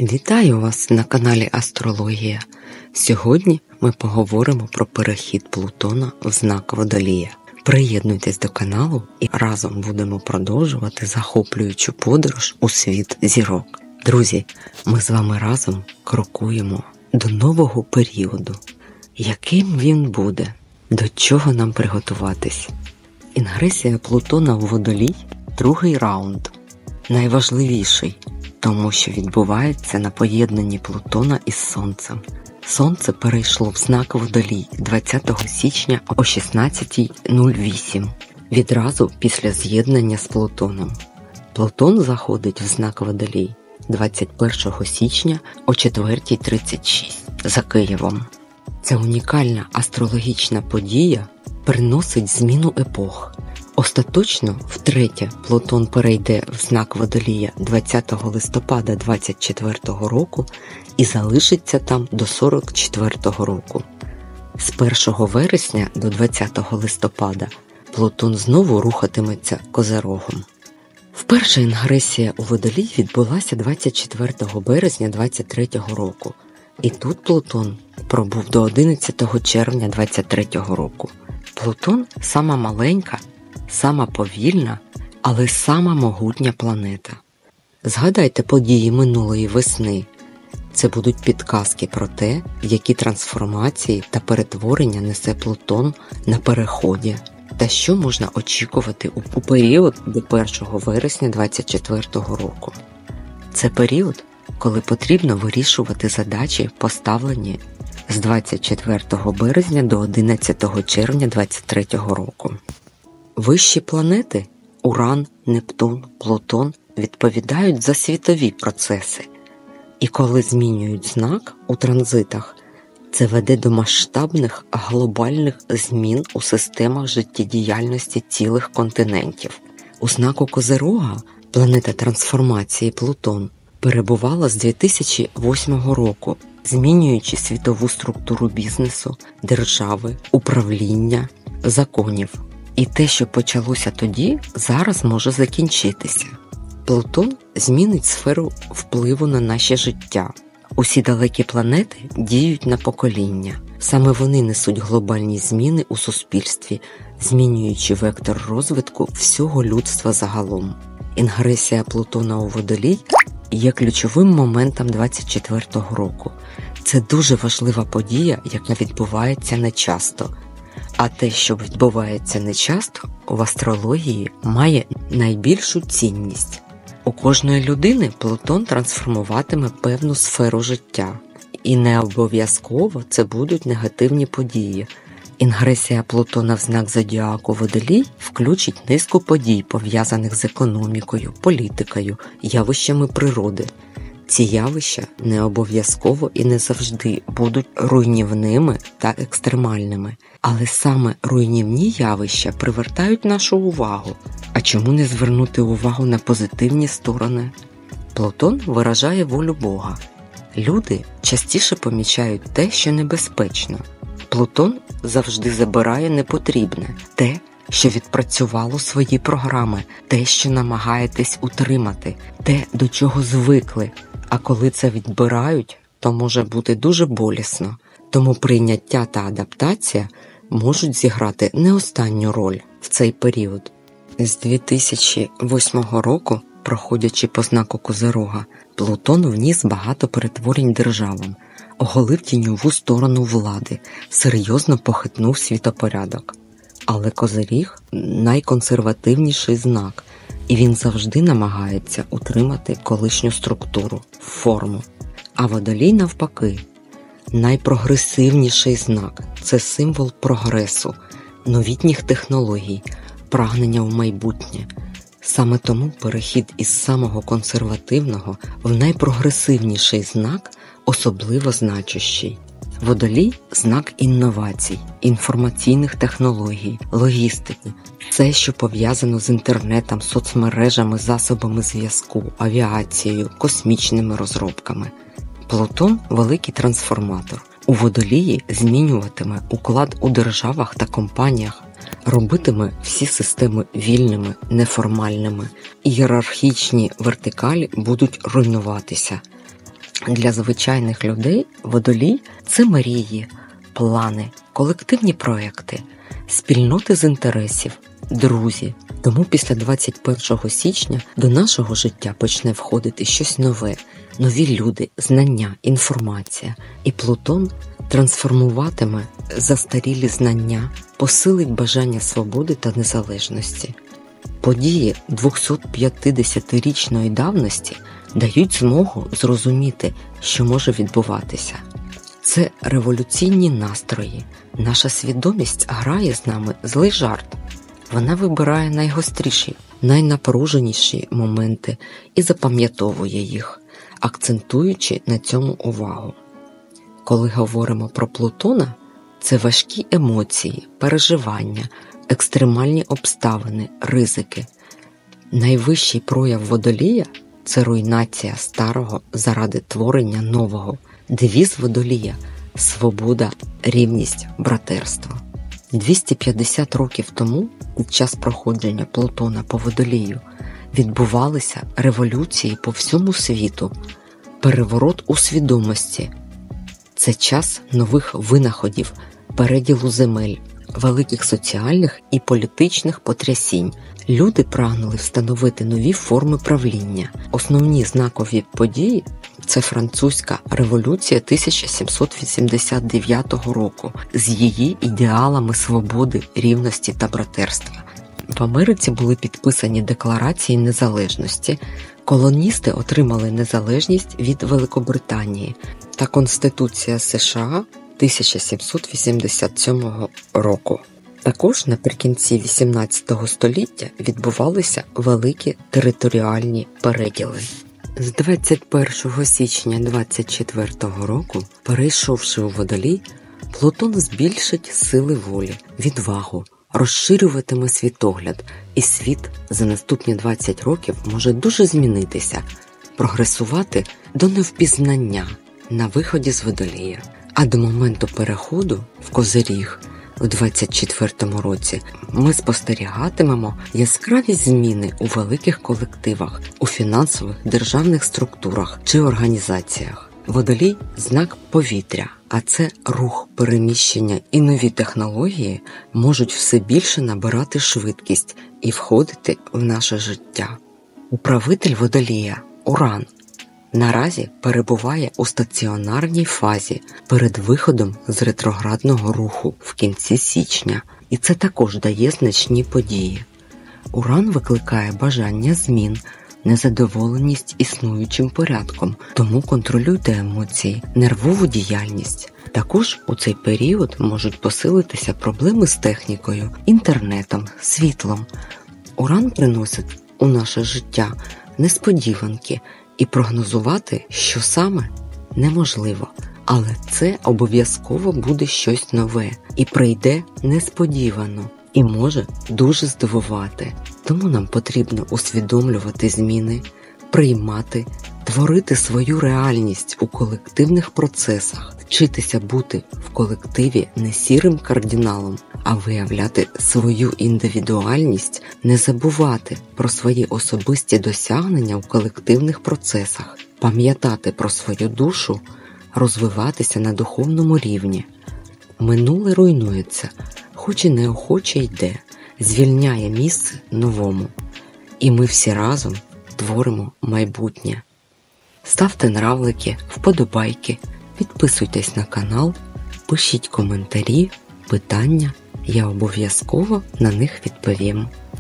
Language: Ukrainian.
Вітаю вас на каналі Астрологія. Сьогодні ми поговоримо про перехід Плутона в знак Водолія. Приєднуйтесь до каналу і разом будемо продовжувати захоплюючу подорож у світ зірок. Друзі, ми з вами разом крокуємо до нового періоду. Яким він буде? До чого нам приготуватись? Інгресія Плутона у Водолій – другий раунд. Найважливіший, тому що відбувається на поєднанні Плутона із Сонцем. Сонце перейшло в знак Водолій 20 січня о 16:08, відразу після з'єднання з Плутоном. Плутон заходить в знак Водолій 21 січня о 4:36 за Києвом. Ця унікальна астрологічна подія приносить зміну епох. Остаточно, втретє, Плутон перейде в знак Водолія 20 листопада 24 року і залишиться там до 44 року. З 1 вересня до 20 листопада Плутон знову рухатиметься Козирогом. Вперше інгресія у Водолій відбулася 24 березня 23 року. І тут Плутон пробув до 11 червня 23 року. Плутон – сама маленька, сама повільна, але сама могутня планета. Згадайте події минулої весни. Це будуть підказки про те, які трансформації та перетворення несе Плутон на переході, та що можна очікувати у період до 1 вересня 2024 року. Це період, коли потрібно вирішувати задачі, поставлені з 24 березня до 11 червня 2023 року. Вищі планети – Уран, Нептун, Плутон – відповідають за світові процеси. І коли змінюють знак у транзитах, це веде до масштабних глобальних змін у системах життєдіяльності цілих континентів. У знаку Козирога планета трансформації Плутон перебувала з 2008 року, змінюючи світову структуру бізнесу, держави, управління, законів. І те, що почалося тоді, зараз може закінчитися. Плутон змінить сферу впливу на наше життя. Усі далекі планети діють на покоління. Саме вони несуть глобальні зміни у суспільстві, змінюючи вектор розвитку всього людства загалом. Інгресія Плутона у Водолій є ключовим моментом 24 року. Це дуже важлива подія, яка відбувається нечасто. А те, що відбувається нечасто, в астрології має найбільшу цінність. У кожної людини Плутон трансформуватиме певну сферу життя. І не обов'язково це будуть негативні події. Інгресія Плутона в знак зодіаку Водолій включить низку подій, пов'язаних з економікою, політикою, явищами природи. Ці явища не обов'язково і не завжди будуть руйнівними та екстремальними. Але саме руйнівні явища привертають нашу увагу. А чому не звернути увагу на позитивні сторони? Плутон виражає волю Бога. Люди частіше помічають те, що небезпечно. Плутон завжди забирає непотрібне, те, що відпрацювало свої програми, те, що намагаєтесь утримати, те, до чого звикли. А коли це відбирають, то може бути дуже болісно. Тому прийняття та адаптація можуть зіграти не останню роль в цей період. З 2008 року, проходячи по знаку Козирога, Плутон вніс багато перетворень державам, оголив тіньову сторону влади, серйозно похитнув світопорядок. Але Козиріг – найконсервативніший знак, і він завжди намагається утримати колишню структуру, форму. А Водолій навпаки – найпрогресивніший знак – це символ прогресу, новітніх технологій, прагнення в майбутнє. Саме тому перехід із самого консервативного в найпрогресивніший знак особливо значущий. Водолій – знак інновацій, інформаційних технологій, логістики. Все, що пов'язано з інтернетом, соцмережами, засобами зв'язку, авіацією, космічними розробками. Плутон – великий трансформатор. У Водолії змінюватиме уклад у державах та компаніях, робитиме всі системи вільними, неформальними. Ієрархічні вертикалі будуть руйнуватися. Для звичайних людей Водолій – це мрії, плани, колективні проекти, спільноти з інтересів, друзі. Тому після 21 січня до нашого життя почне входити щось нове, нові люди, знання, інформація. І Плутон трансформуватиме застарілі знання, посилить бажання свободи та незалежності. Події 250-річної давності дають змогу зрозуміти, що може відбуватися. Це революційні настрої. Наша свідомість грає з нами злий жарт. Вона вибирає найгостріші, найнапруженіші моменти і запам'ятовує їх, акцентуючи на цьому увагу. Коли говоримо про Плутона, це важкі емоції, переживання, екстремальні обставини, ризики. Найвищий прояв Водолія – це руйнація старого заради творення нового. Девіз Водолія – свобода, рівність, братерство. 250 років тому, під час проходження Плутона по Водолію, відбувалися революції по всьому світу, переворот у свідомості. Це час нових винаходів, переділу земель, великих соціальних і політичних потрясінь. Люди прагнули встановити нові форми правління. Основні знакові події – це Французька революція 1789 року з її ідеалами свободи, рівності та братерства. В Америці були підписані декларації незалежності, колоністи отримали незалежність від Великобританії та Конституція США 1787 року. Також наприкінці XVIII століття відбувалися великі територіальні переділи. З 21 січня 24 року, перейшовши у Водолій, Плутон збільшить сили волі, відвагу, розширюватиме світогляд, і світ за наступні 20 років може дуже змінитися, прогресувати до невпізнання на виході з Водолія. А до моменту переходу в Козиріг у 24 році ми спостерігатимемо яскраві зміни у великих колективах, у фінансових, державних структурах чи організаціях. Водолій – знак повітря, а це рух, переміщення і нові технології можуть все більше набирати швидкість і входити в наше життя. Управитель Водолія – Уран – наразі перебуває у стаціонарній фазі перед виходом з ретроградного руху в кінці січня, і це також дає значні події. Уран викликає бажання змін, незадоволеність існуючим порядком, тому контролюйте емоції, нервову діяльність. Також у цей період можуть посилитися проблеми з технікою, інтернетом, світлом. Уран приносить у наше життя несподіванки, і прогнозувати, що саме, неможливо. Але це обов'язково буде щось нове і прийде несподівано і може дуже здивувати. Тому нам потрібно усвідомлювати зміни, приймати, творити свою реальність у колективних процесах, вчитися бути в колективі не сірим кардиналом, а виявляти свою індивідуальність, не забувати про свої особисті досягнення у колективних процесах, пам'ятати про свою душу, розвиватися на духовному рівні. Минуле руйнується, хоч і неохоче йде, звільняє місце новому. І ми всі разом творимо майбутнє. Ставте нравлики, вподобайки, підписуйтесь на канал, пишіть коментарі, питання, я обов'язково на них відповім.